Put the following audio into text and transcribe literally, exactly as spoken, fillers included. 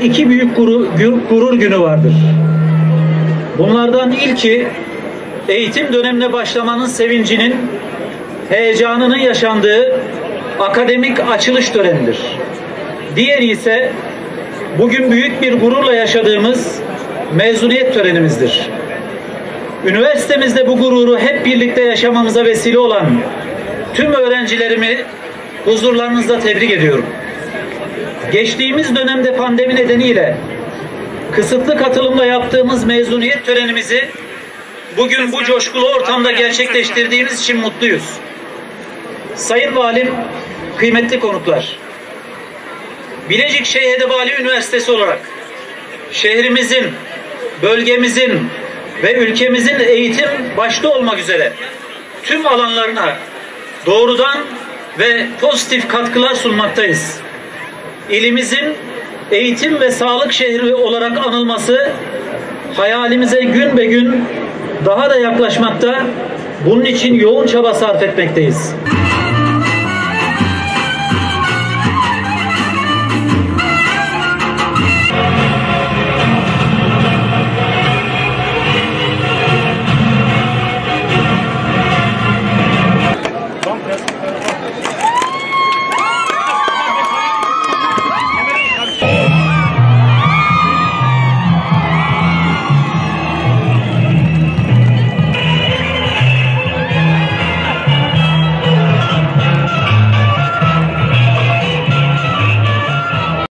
iki büyük gurur, gurur günü vardır. Bunlardan ilki eğitim dönemine başlamanın sevincinin, heyecanının yaşandığı akademik açılış törenidir. Diğeri ise bugün büyük bir gururla yaşadığımız mezuniyet törenimizdir. Üniversitemizde bu gururu hep birlikte yaşamamıza vesile olan tüm öğrencilerimi huzurlarınızda tebrik ediyorum. Geçtiğimiz dönemde pandemi nedeniyle kısıtlı katılımla yaptığımız mezuniyet törenimizi bugün bu coşkulu ortamda gerçekleştirdiğimiz için mutluyuz. Sayın Valim, kıymetli konuklar, Bilecik Şeyh Edebali Üniversitesi olarak şehrimizin, bölgemizin ve ülkemizin eğitim başta olmak üzere tüm alanlarına doğrudan ve pozitif katkılar sunmaktayız. İlimizin eğitim ve sağlık şehri olarak anılması hayalimize gün be gün daha da yaklaşmakta, bunun için yoğun çaba sarf etmekteyiz.